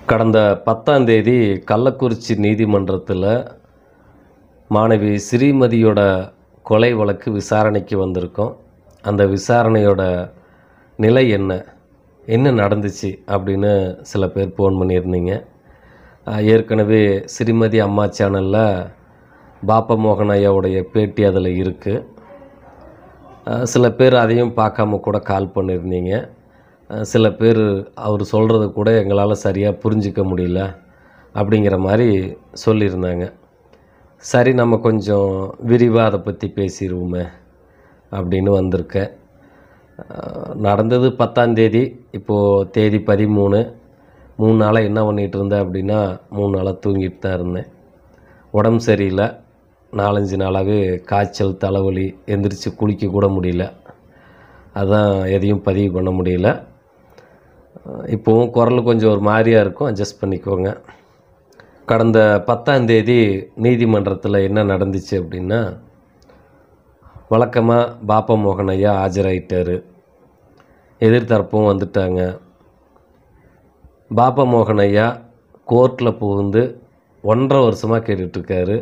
கடந்த 10ஆம் தேதி கள்ளக்குறிச்சி நீதிமன்றத்தில் மாணவி ஸ்ரீமதியோட கொலை வழக்கு விசாரணைக்கு வந்திருக்கோம். அந்த விசாரணையோட நிலை என்ன நடந்துச்சு அப்படின்னு சில பேர் ஃபோன் பண்ணியிருந்தீங்க. ஏற்கனவே ஸ்ரீமதி அம்மா சேனலில் பாப்பா மோகன் ஐயாவுடைய பேட்டி அதில் இருக்குது. சில பேர் அதையும் பார்க்காம கூட கால் பண்ணியிருந்தீங்க. சில பேர் அவர் சொல்கிறது கூட எங்களால் சரியாக புரிஞ்சிக்க முடியல அப்படிங்கிற மாதிரி சொல்லியிருந்தாங்க. சரி, நம்ம கொஞ்சம் விரிவாக அதை பற்றி பேசிடுவோமே அப்படின்னு வந்திருக்கேன். நடந்தது 10ஆம் தேதி, இப்போது தேதி 13. 3 நாளாக என்ன பண்ணிகிட்டு இருந்தேன் அப்படின்னா 3 நாளாக தூங்கிட்டு தான் இருந்தேன். உடம்பு சரியில்லை. 4-5 நாளாகவே காய்ச்சல், தலைவலி, எந்திரிச்சு குளிக்க கூட முடியல. அதான் எதையும் பதிவு பண்ண முடியல. இப்போவும் குரல் கொஞ்சம் ஒரு மாதிரியாக இருக்கும், அட்ஜஸ்ட் பண்ணிக்கோங்க. கடந்த 10ஆம் தேதி நீதிமன்றத்தில் என்ன நடந்துச்சு அப்படின்னா, வழக்கமாக பாப்பா மோகன் ஐயா ஆஜராயிட்டார். எதிர்த்தரப்பும் வந்துட்டாங்க. பாப்பா மோகன் ஐயா கோர்ட்டில் புகுந்து 1.5 வருஷமாக கேட்டுட்ருக்காரு.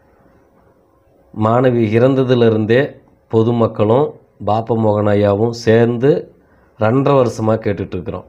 மாணவி இறந்ததுலேருந்தே பொதுமக்களும் பாப்பா மோகன் ஐயாவும் சேர்ந்து 2.5 வருஷமாக கேட்டுட்ருக்குறோம்.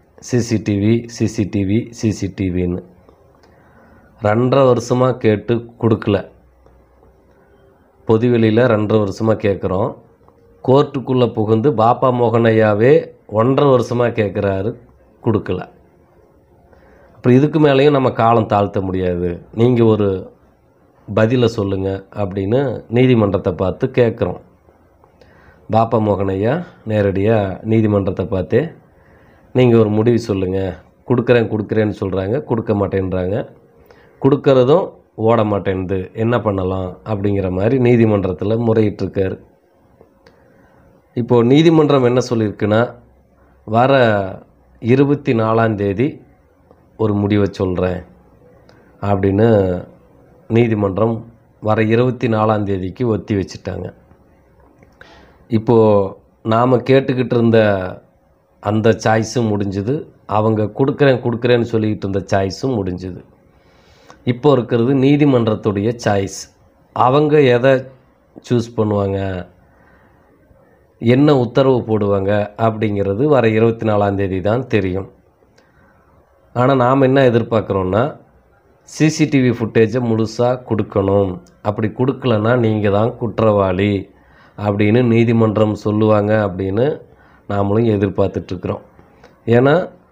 சிசிடிவின்னு 2.5 வருஷமாக கேட்டு கொடுக்கல. பொதுவெளியில் 2.5 வருஷமாக கேட்குறோம். கோர்ட்டுக்குள்ளே புகுந்து பாப்பா மோகன் ஐயாவே 1.5 வருஷமாக கேட்குறாரு, கொடுக்கல. அப்புறம் இதுக்கு மேலேயும் நம்ம காலம் தாழ்த்த முடியாது, நீங்கள் ஒரு பதிலை சொல்லுங்கள் அப்படின்னு நீதிமன்றத்தை பார்த்து கேட்குறோம். பாப்பா மோகன் ஐயா நேரடியாக நீதிமன்றத்தை பார்த்து நீங்கள் ஒரு முடிவு சொல்லுங்கள், கொடுக்குறேன்னு சொல்கிறாங்க, கொடுக்க மாட்டேன்றாங்க, கொடுக்கறதும் ஓட மாட்டேன்து, என்ன பண்ணலாம் அப்படிங்கிற மாதிரி நீதிமன்றத்தில் முறையிட்டிருக்கார். இப்போது நீதிமன்றம் என்ன சொல்லியிருக்குன்னா, வர 24ஆம் தேதி ஒரு முடிவை சொல்கிறேன் அப்படின்னு நீதிமன்றம் வர 24ஆம் தேதிக்கு ஒத்தி வச்சுட்டாங்க. இப்போது நாம் கேட்டுக்கிட்டு இருந்த அந்த சாய்ஸும் முடிஞ்சுது, அவங்க கொடுக்குறேன்னு சொல்லிக்கிட்டு இருந்த சாய்ஸும் முடிஞ்சுது. இப்போ இருக்கிறது நீதிமன்றத்துடைய சாய்ஸ். அவங்க எதை சூஸ் பண்ணுவாங்க, என்ன உத்தரவு போடுவாங்க அப்படிங்கிறது வர 24ஆம் தேதி தான் தெரியும். ஆனால் நாம் என்ன எதிர்பார்க்குறோன்னா, சிசிடிவி ஃபுட்டேஜை முழுசாக கொடுக்கணும், அப்படி கொடுக்கலன்னா நீங்கள் தான் குற்றவாளி அப்படின்னு நீதிமன்றம் சொல்லுவாங்க அப்படின்னு நாமளும் எதிர்பார்த்துட்ருக்குறோம். ஏன்னா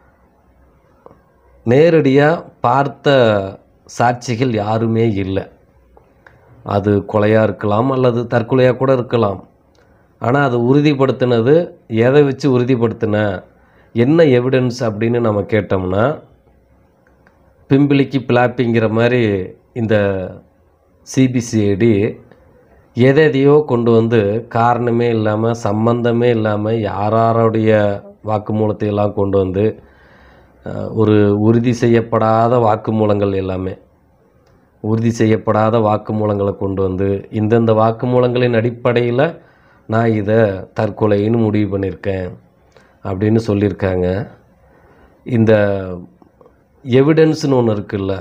நேரடியாக பார்த்த சாட்சிகள் யாருமே இல்லை. அது கொலையாக இருக்கலாம் அல்லது தற்கொலையாக கூட இருக்கலாம். ஆனால் அதை உறுதிப்படுத்தினது எதை வச்சு உறுதிப்படுத்தின, என்ன எவிடன்ஸ் அப்படின்னு நம்ம கேட்டோம்னா, பிம்பிளிக்கு பிளாப்பிங்கிற மாதிரி இந்த சிபிசிஐடி எதையோ கொண்டு வந்து காரணமே இல்லாமல், சம்பந்தமே இல்லாமல் யாரோடைய வாக்குமூலத்தை எல்லாம் கொண்டு வந்து, ஒரு உறுதி செய்யப்படாத வாக்குமூலங்கள் எல்லாமே உறுதி செய்யப்படாத வாக்குமூலங்களை கொண்டு வந்து, இந்தந்த வாக்குமூலங்களின் அடிப்படையில் நான் இதை தற்கொலைன்னு முடிவு பண்ணியிருக்கேன் அப்படின்னு சொல்லியிருக்காங்க. இந்த எவிடன்ஸ்னு ஒன்று இருக்குல்ல,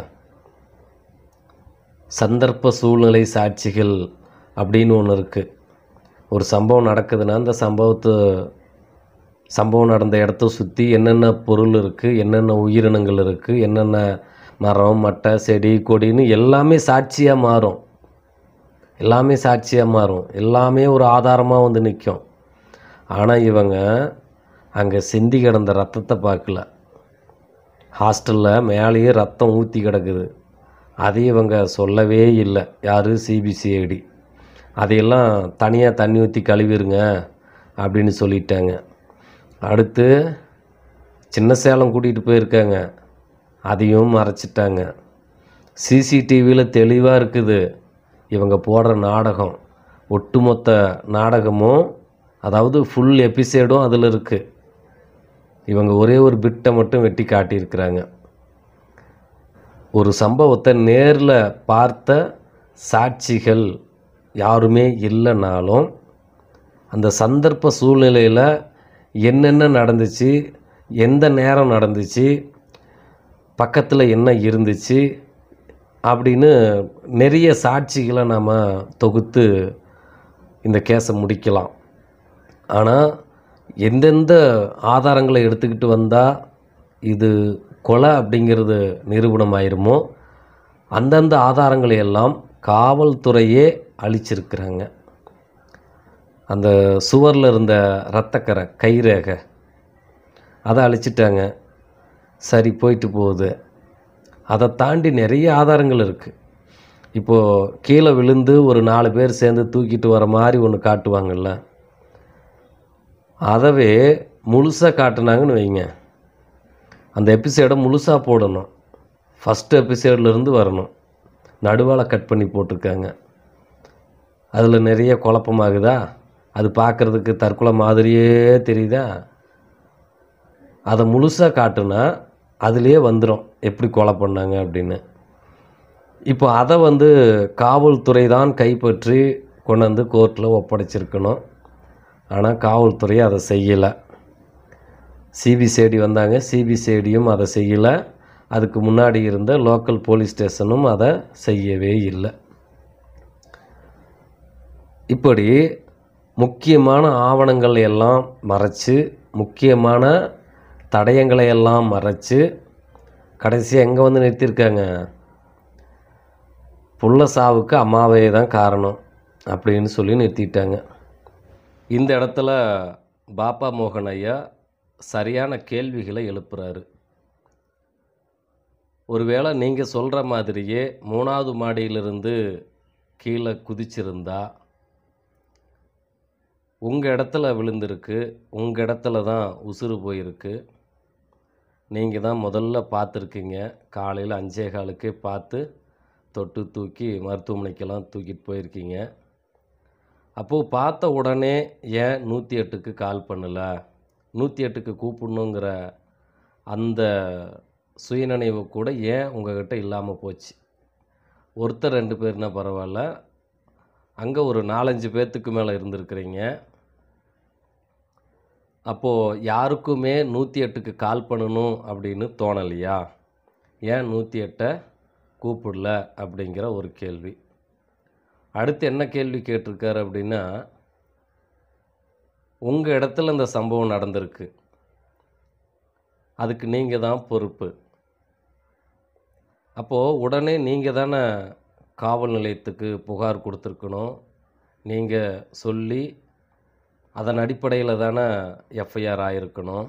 சந்தர்ப்ப சூழ்நிலை சாட்சிகள் அப்படின்னு ஒன்று இருக்குது. ஒரு சம்பவம் நடக்குதுன்னா அந்த சம்பவம் நடந்த இடத்த சுற்றி என்னென்ன பொருள் இருக்குது, என்னென்ன உயிரினங்கள் இருக்குது, என்னென்ன மரம், மட்டை, செடி, கொடின்னு எல்லாமே சாட்சியாக மாறும். எல்லாமே ஒரு ஆதாரமாக வந்து நிற்கும். ஆனால் இவங்க அங்கே சிந்தி கிடந்த ரத்தத்தை பார்க்கல. ஹாஸ்டலில் மேலேயே ரத்தம் ஊற்றி கிடக்குது, அதை இவங்க சொல்லவே இல்லை. யார்? சிபிசிஐடி. அதையெல்லாம் தனியாக தண்ணி ஊற்றி கழுவிருங்க அப்படின்னு சொல்லிட்டாங்க. அடுத்து சின்ன சேலம் கூட்டிகிட்டு போயிருக்காங்க, அதையும் மறைச்சிட்டாங்க. சிசிடிவியில் தெளிவாக இருக்குது இவங்க போடுற நாடகம். ஒட்டுமொத்த நாடகமும், அதாவது ஃபுல் எபிசோடும் அதில் இருக்குது. இவங்க ஒரே ஒரு பிட்டை மட்டும் வெட்டி காட்டியிருக்கிறாங்க. ஒரு சம்பவத்தை நேரில் பார்த்த சாட்சிகள் யாருமே இல்லைனாலும், அந்த சந்தர்ப்ப சூழ்நிலையில் என்னென்ன நடந்துச்சு, எந்த நேரம் நடந்துச்சு, பக்கத்தில் என்ன இருந்துச்சு அப்படின்னு நிறைய சாட்சிகளை நாம் தொகுத்து இந்த கேஸை முடிக்கலாம். ஆனால் எந்தெந்த ஆதாரங்களை எடுத்துக்கிட்டு வந்தால் இது கொலை அப்படிங்கிறது நிரூபணம் ஆயிருமோ அந்தந்த ஆதாரங்களை எல்லாம் காவல்துறையே அழிச்சிருக்கிறாங்க. அந்த சுவரில் இருந்த இரத்தக்கரை கைரேகை அதை அழிச்சிட்டாங்க. சரி, போயிட்டு போகுது. அதை தாண்டி நிறைய ஆதாரங்கள் இருக்குது. இப்போது கீழே விழுந்து ஒரு 4 பேர் சேர்ந்து தூக்கிட்டு வர மாதிரி ஒன்று காட்டுவாங்கள்ல, அதவே முழுசாக காட்டுனாங்கன்னு வைங்க. அந்த எபிசோடை முழுசாக போடணும். ஃபஸ்ட்டு எபிசோட்லேருந்து வரணும். நடுவால் கட் பண்ணி போட்டிருக்காங்க. அதில் நிறைய குழப்பமாகுதா? அது பார்க்குறதுக்கு தற்கொலை மாதிரியே தெரியுதா? அதை முழுசாக காட்டுனா அதுலேயே வந்துடும் எப்படி கொலை பண்ணாங்க அப்படின்னு. இப்போ அதை காவல்துறை தான் கைப்பற்றி கொண்டு வந்து கோர்ட்டில் ஒப்படைச்சிருக்கணும். ஆனால் காவல்துறை அதை செய்யலை. சிபிசிஐடி வந்தாங்க, சிபிசிஐடியும் அதை செய்யலை. அதுக்கு முன்னாடி இருந்த லோக்கல் போலீஸ் ஸ்டேஷனும் அதை செய்யவே இல்லை. இப்படி முக்கியமான ஆவணங்களை எல்லாம் மறைச்சு, முக்கியமான தடயங்களை எல்லாம் மறைச்சு கடைசியாக எங்கே நிறுத்தியிருக்காங்க? புள்ள சாவுக்கு அம்மாவே தான் காரணம் அப்படின்னு சொல்லி நிறுத்திட்டாங்க. இந்த இடத்துல பாப்பா மோகன் ஐயா சரியான கேள்விகளை எழுப்புறாரு. ஒருவேளை நீங்கள் சொல்கிற மாதிரியே 3வது மாடியிலிருந்து கீழே குதிச்சிருந்தா உங்கள் இடத்துல விழுந்திருக்கு, உங்கள் இடத்துல தான் உசுறு போயிருக்கு. நீங்கள் தான் முதல்ல பார்த்துருக்கீங்க. காலையில் 5:15க்கே பார்த்து தொட்டு தூக்கி மருத்துவமனைக்கெல்லாம் தூக்கிட்டு போயிருக்கீங்க. அப்போது பார்த்த உடனே ஏன் 108க்கு கால் பண்ணலை? 108க்கு கூப்பிடணுங்கிற அந்த சுயநினைவு கூட ஏன் உங்கள்கிட்ட இல்லாமல் போச்சு? ஒருத்தர் 2 பேர்னா பரவாயில்ல, அங்கே ஒரு 4-5 பேர்த்துக்கு மேலே இருந்திருக்கிறீங்க. அப்போது யாருக்குமே 108க்கு கால் பண்ணணும் அப்படின்னு தோணலையா? ஏன் 108 கூப்பிடல அப்படிங்கிற ஒரு கேள்வி. அடுத்து என்ன கேள்வி கேட்டிருக்காரு அப்படின்னா, உங்கள் இடத்துல இந்த சம்பவம் நடந்திருக்கு, அதுக்கு நீங்கள் தான் பொறுப்பு. அப்போது உடனே நீங்கள் தானே காவல் நிலையத்துக்கு புகார் கொடுத்துருக்கணும். நீங்கள் சொல்லி அதன் அடிப்படையில் தானே எஃப்ஐஆர் ஆகிருக்கணும்.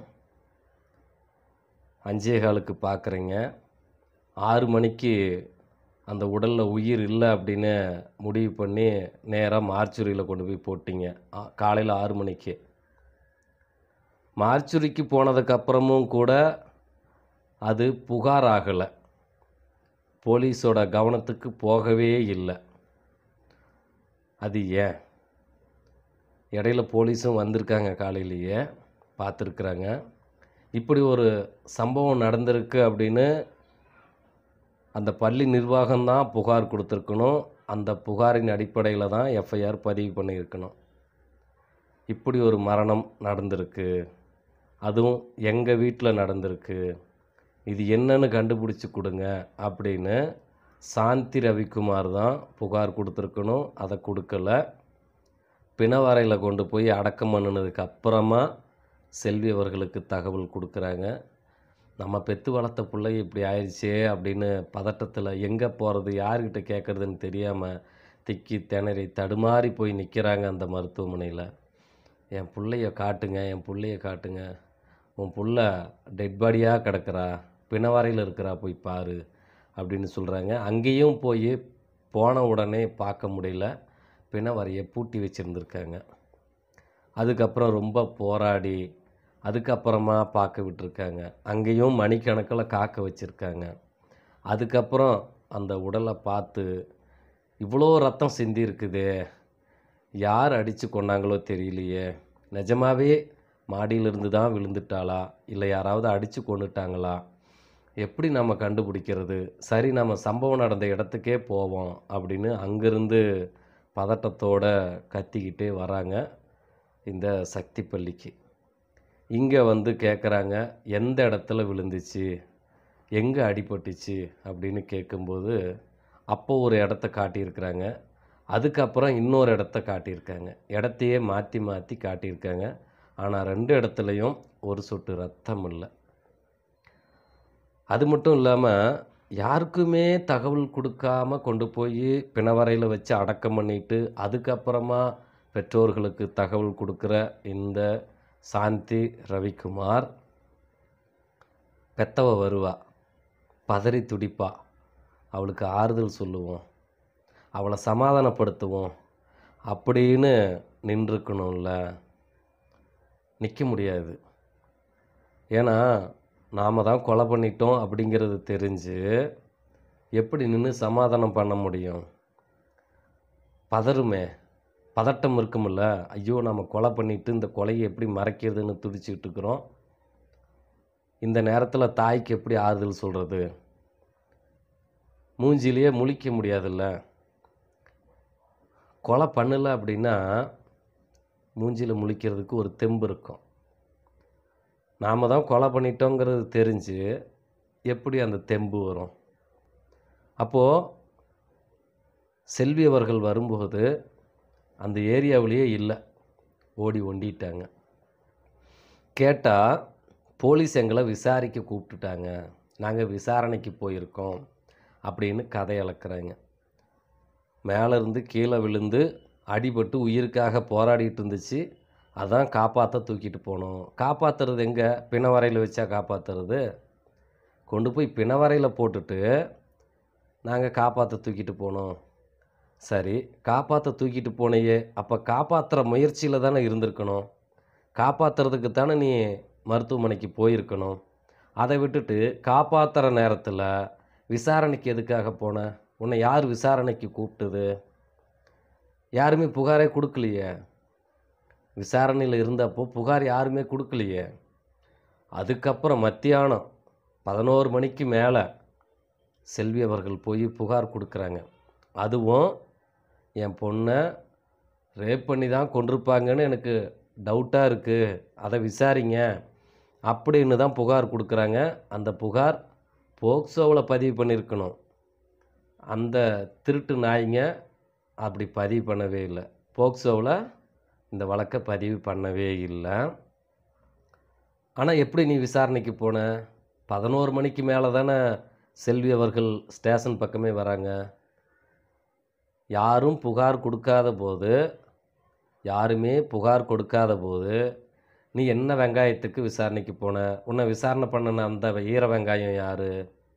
5:15க்கு பார்க்குறீங்க, 6 மணிக்கு அந்த உடலில் உயிர் இல்லை அப்படின்னு முடிவு பண்ணி நேராக மார்ச்சுரியில் கொண்டு போய் போட்டிங்க. காலையில் 6 மணிக்கு. மார்ச்சுரிக்கு போனதுக்கப்புறமும் கூட அது புகார் ஆகலை, போலீஸோட கவனத்துக்கு போகவே இல்லை. அது ஏன்? இடையில போலீஸும் வந்திருக்காங்க, காலையிலேயே பார்த்துருக்குறாங்க. இப்படி ஒரு சம்பவம் நடந்திருக்கு அப்படின்னு அந்த பள்ளி நிர்வாகம்தான் புகார் கொடுத்துருக்கணும். அந்த புகாரின் அடிப்படையில் தான் எஃப்ஐஆர் பதிவு பண்ணியிருக்கணும். இப்படி ஒரு மரணம் நடந்திருக்கு, அதுவும் எங்கள் வீட்டில் நடந்திருக்கு, இது என்னன்னு கண்டுபிடிச்சி கொடுங்க அப்படின்னு சாந்தி ரவிக்குமார் தான் புகார் கொடுத்துருக்கணும். அதை கொடுக்கல. பிணவரையில் கொண்டு போய் அடக்கம் பண்ணினதுக்கு அப்புறமா செல்வி அவர்களுக்கு தகவல் கொடுக்குறாங்க. நம்ம பெற்று வளர்த்த பிள்ளை இப்படி ஆயிடுச்சே அப்படின்னு பதட்டத்தில் எங்கே போகிறது, யார்கிட்ட கேட்குறதுன்னு தெரியாமல் திக்கி திணறி தடுமாறி போய் நிற்கிறாங்க அந்த மருத்துவமனையில். என் பிள்ளைய காட்டுங்க, என் பிள்ளைய காட்டுங்க, உன் புள்ள டெட் பாடியாக கிடக்கிறா, பிணவரையில் இருக்கிறா, போய் பாரு அப்படின்னு சொல்கிறாங்க. அங்கேயும் போய் போன உடனே பார்க்க முடியல, பிணவரையை பூட்டி வச்சுருந்துருக்காங்க. அதுக்கப்புறம் ரொம்ப போராடி அதுக்கப்புறமா பார்க்க விட்டுருக்காங்க. அங்கேயும் மணிக்கணக்கில் காக்க வச்சுருக்காங்க. அதுக்கப்புறம் அந்த உடலை பார்த்து இவ்வளோ ரத்தம் சிந்தி இருக்குதே, யார் அடித்து கொண்டாங்களோ தெரியலையே, நிஜமாகவே மாடியிலிருந்து தான் விழுந்துட்டாளா, இல்லை யாராவது அடித்து கொண்டுட்டாங்களா, எப்படி நம்ம கண்டுபிடிக்கிறது? சரி, நம்ம சம்பவம் நடந்த இடத்துக்கே போவோம் அப்படின்னு அங்கேருந்து பதட்டத்தோடு கத்திக்கிட்டே வராங்க இந்த சக்தி பள்ளிக்கு. இங்கே கேட்குறாங்க, எந்த இடத்துல விழுந்துச்சு, எங்கே அடிபட்டுச்சு அப்படின்னு கேட்கும்போது அப்போ ஒரு இடத்த காட்டியிருக்கிறாங்க. அதுக்கப்புறம் இன்னொரு இடத்த காட்டியிருக்காங்க. இடத்தையே மாற்றி மாற்றி காட்டியிருக்காங்க. ஆனால் 2 இடத்துலையும் ஒரு சொட்டு ரத்தம் இல்லை. அது மட்டும் இல்லாமல் யாருக்குமே தகவல் கொடுக்காம கொண்டு போய் பிணவறையில் வச்சு அடக்கம் பண்ணிட்டு அதுக்கப்புறமா பெற்றோர்களுக்கு தகவல் கொடுக்குற இந்த சாந்தி ரவிக்குமார் பெத்தவ வருவா, பதறி துடிப்பா, அவளுக்கு ஆறுதல் சொல்லுவோம், அவளை சமாதானப்படுத்துவோம் அப்படின்னு நின்றுக்கணும்ல. நிற்க முடியாது. ஏன்னா நாம் தான் கொலை பண்ணிட்டோம் அப்படிங்கிறது தெரிஞ்சு எப்படி நின்று சமாதானம் பண்ண முடியும்? பதறுமே, பதட்டம் இருக்குமில்ல. ஐயோ நம்ம கொலை பண்ணிவிட்டு இந்த கொலையை எப்படி மறைக்கிறதுன்னு துடிச்சிக்கிட்டு இருக்கிறோம். இந்த நேரத்தில் தாய்க்கு எப்படி ஆறுதல் சொல்கிறது? மூஞ்சிலேயே முழிக்க முடியாதுல்ல. கொலை பண்ணலை அப்படின்னா மூஞ்சியில் முழிக்கிறதுக்கு ஒரு தெம்பு இருக்கும். நாம் தான் கொலை பண்ணிட்டோங்கிறது தெரிஞ்சு எப்படி அந்த தெம்பு வரும்? அப்போது செல்வி அவர்கள் வரும்போது அந்த ஏரியாவிலேயே இல்லை, ஓடி ஒண்டிட்டாங்க. கேட்டால் போலீஸ் எங்களை விசாரிக்க கூப்பிட்டுட்டாங்க, நாங்கள் விசாரணைக்கு போயிருக்கோம் அப்படின்னு கதை அளக்குறாங்க. மேலேருந்து கீழே விழுந்து அடிபட்டு உயிருக்காக போராடிட்டு இருந்துச்சு. அதான் காப்பாற்ற தூக்கிட்டு போனோம். காப்பாற்றுறது எங்கே? பிணவரையில் வச்சா காப்பாற்றுறது? கொண்டு போய் பிணவரையில் போட்டுட்டு நாங்கள் காப்பாற்ற தூக்கிட்டு போனோம். சரி, காப்பாற்ற தூக்கிட்டு போனையே, அப்போ காப்பாற்றுற முயற்சியில் தானே இருந்திருக்கணும். காப்பாற்றுறதுக்கு தானே நீ மருத்துவமனைக்கு போயிருக்கணும். அதை விட்டுட்டு காப்பாற்றுற நேரத்தில் விசாரணைக்கு எதுக்காக போன? உன்னை யார் விசாரணைக்கு கூப்பிட்டது? யாருமே புகாரே கொடுக்கலையே. விசாரணையில் இருந்தப்போ புகார் யாருமே கொடுக்கலையே. அதுக்கப்புறம் மத்தியானம் 11 மணிக்கு மேலே செல்வி அவர்கள் போய் புகார் கொடுக்குறாங்க. அதுவும் என் பொண்ணை ரேப் பண்ணி தான் கொண்டிருப்பாங்கன்னு எனக்கு டவுட்டாக இருக்குது, அதை விசாரிங்க அப்படின்னு தான் புகார் கொடுக்குறாங்க. அந்த புகார் போக்சோவில் பதிவு பண்ணியிருக்கணும். அந்த திருட்டு நாய்ங்க அப்படி பதிவு பண்ணவே இல்லை. போக்சோவில் இந்த வழக்கை பதிவு பண்ணவே இல்லை. ஆனால் எப்படி நீ விசாரணைக்கு போன? 11 மணிக்கு மேலே தானே செல்வி அவர்கள் ஸ்டேஷன் பக்கமே வராங்க. யாரும் புகார் கொடுக்காத போது, யாருமே புகார் கொடுக்காத போது நீ என்ன வெங்காயத்துக்கு விசாரணைக்கு போன? உன்னை விசாரணை பண்ணின அந்த ஈர வெங்காயம் யார்?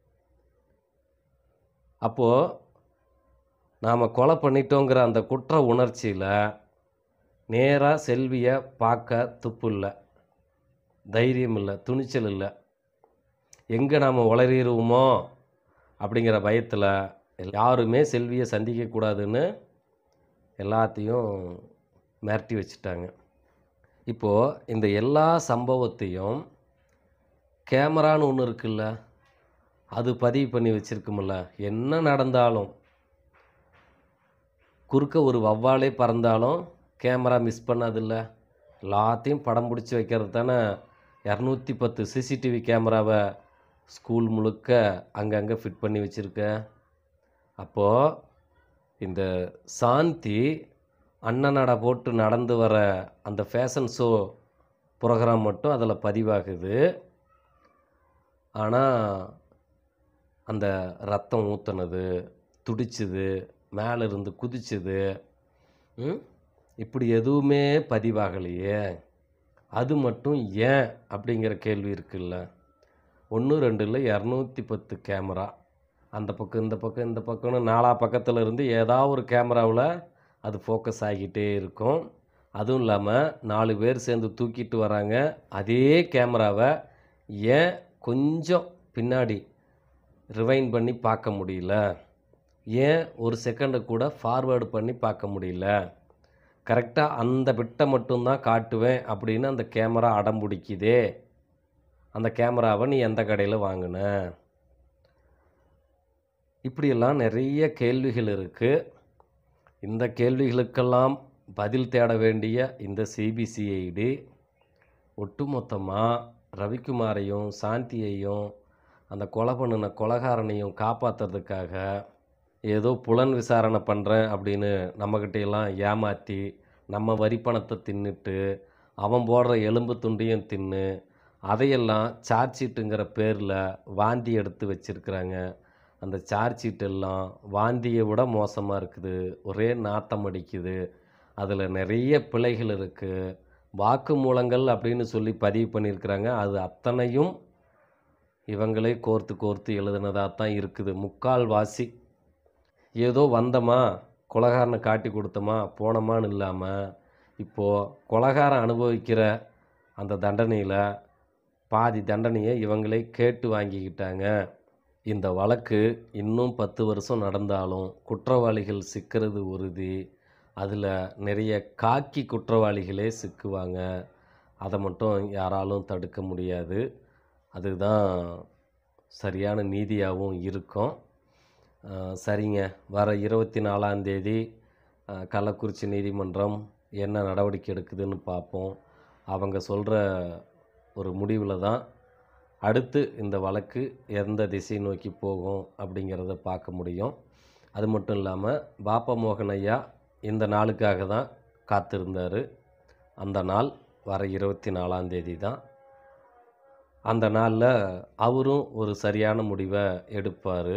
அப்போது நாம் கொலை பண்ணிட்டோங்கிற அந்த குற்ற உணர்ச்சியில் நேராக செல்வியை பார்க்க துப்பு இல்லை, தைரியம் இல்லை, துணிச்சல் இல்லை. எங்கே நாம் உளறிடுவோமோ அப்படிங்கிற பயத்தில் யாருமே செல்வியை சந்திக்கக்கூடாதுன்னு எல்லாத்தையும் மிரட்டி வச்சுட்டாங்க. இப்போது இந்த எல்லா சம்பவத்தையும் கேமரான்னு ஒன்று இருக்குல்ல, அது பதிவு பண்ணி வச்சுருக்குமில்ல. என்ன நடந்தாலும், குறுக்க ஒரு வவ்வாலே பறந்தாலும் கேமரா மிஸ் பண்ணாதில்ல. எல்லாத்தையும் படம் பிடிச்சி வைக்கிறது தானே 210 சிசிடிவி கேமராவை ஸ்கூல் முழுக்க அங்கங்கே ஃபிட் பண்ணி வச்சுருக்க. அப்போது இந்த சாந்தி அண்ணனடை போட்டு நடந்து வர அந்த ஃபேஷன் ஷோ ப்ரோக்ராம் மட்டும் அதில் பதிவாகுது. ஆனால் அந்த ரத்தம் ஊற்றுனது, துடிச்சுது, மேலே இருந்து குதிச்சுது, இப்படி எதுவுமே பதிவாகலையே. அது மட்டும் ஏன் அப்படிங்கிற கேள்வி இருக்குல்ல. 1 2 இல்லை, 210 கேமரா அந்த பக்கம் இந்த பக்கம் இந்த பக்கம்னு 4 பக்கத்தில் இருந்து ஏதாவது ஒரு கேமராவில் அது ஃபோக்கஸ் ஆகிட்டே இருக்கும். அதுவும் இல்லாமல் 4 பேர் சேர்ந்து தூக்கிட்டு வராங்க. அதே கேமராவை ஏன் கொஞ்சம் பின்னாடி ரிவைண்ட் பண்ணி பார்க்க முடியல? ஏன் ஒரு செகண்டை கூட ஃபார்வேர்டு பண்ணி பார்க்க முடியல? கரெக்டாக அந்த பிட்டை மட்டும்தான் காட்டுவேன் அப்படின்னு அந்த கேமரா அடம் பிடிக்குதே. அந்த கேமராவை நீ எந்த கடையில் வாங்கின? இப்படியெல்லாம் நிறைய கேள்விகள் இருக்குது. இந்த கேள்விகளுக்கெல்லாம் பதில் தேட வேண்டிய இந்த சிபிசிஐடி ஒட்டுமொத்தமாக ரவிக்குமாரையும் சாந்தியையும் அந்த கொலை பண்ணின கொலைகாரனையும் காப்பாற்றுறதுக்காக ஏதோ புலன் விசாரணை பண்ணுறேன் அப்படின்னு நம்மக்கிட்டையெல்லாம் ஏமாற்றி நம்ம வரி பணத்தை தின்னுட்டு அவன் போடுற எலும்பு துண்டையும் தின்னு அதையெல்லாம் சார்ஜ் ஷீட்டுங்கிற பேரில் வாந்தி எடுத்து வச்சுருக்குறாங்க. அந்த சார்ஜ் ஷீட்டெல்லாம் வாந்தியை விட மோசமாக இருக்குது. ஒரே நாத்தம் அடிக்குது. அதில் நிறைய பிழைகள் இருக்குது. வாக்குமூலங்கள் அப்படின்னு சொல்லி பதிவு பண்ணியிருக்கிறாங்க. அது அத்தனையும் இவங்களே கோர்த்து கோர்த்து எழுதுனதாக தான் இருக்குது. முக்கால்வாசி ஏதோ வந்தோமா கொலைகாரனை காட்டி கொடுத்தோமா போனோமான்னு இல்லாமல் இப்போது கொலைகாரன் அனுபவிக்கிற அந்த தண்டனையில் பாதி தண்டனையை இவங்களே கேட்டு வாங்கிக்கிட்டாங்க. இந்த வழக்கு இன்னும் 10 வருஷம் நடந்தாலும் குற்றவாளிகள் சிக்கிறது உறுதி. அதில் நிறைய காக்கி குற்றவாளிகளே சிக்குவாங்க. அதை மட்டும் யாராலும் தடுக்க முடியாது. அதுதான் சரியான நீதியாகவும் இருக்கும். சரிங்க, வர 24ஆம் தேதி கள்ளக்குறிச்சி நீதிமன்றம் என்ன நடவடிக்கை எடுக்குதுன்னு பார்ப்போம். அவங்க சொல்கிற ஒரு முடிவில் தான் அடுத்து இந்த வழக்கு எந்த திசை நோக்கி போகும் அப்படிங்கிறத பார்க்க முடியும். அது மட்டும் இல்லாமல் பாப்பா மோகன் ஐயா இந்த நாளுக்காக தான் காத்திருந்தார். அந்த நாள் வர 24ஆம் தேதி தான். அந்த நாளில் அவரும் ஒரு சரியான முடிவை எடுப்பார்.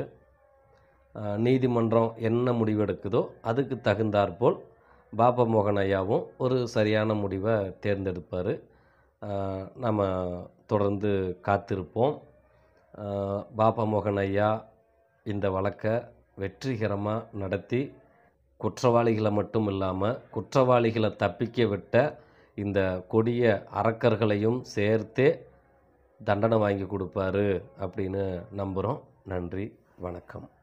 நீதிமன்றம் என்ன முடிவு எடுக்குதோ அதுக்கு தகுந்தாற்போல் பாப்பா மோகன் ஐயாவும் ஒரு சரியான முடிவை தேர்ந்தெடுப்பார். நம்ம தொடர்ந்து காத்திருப்போம். பாப்பா மோகன் ஐயா இந்த வழக்கை வெற்றிகரமாக நடத்தி குற்றவாளிகளை மட்டும் இல்லாமல் குற்றவாளிகளை தப்பிக்க விட்ட இந்த கொடிய அரக்கர்களையும் சேர்த்தே தண்டனை வாங்கி கொடுப்பாரு அப்படின்னு நம்புகிறோம். நன்றி, வணக்கம்.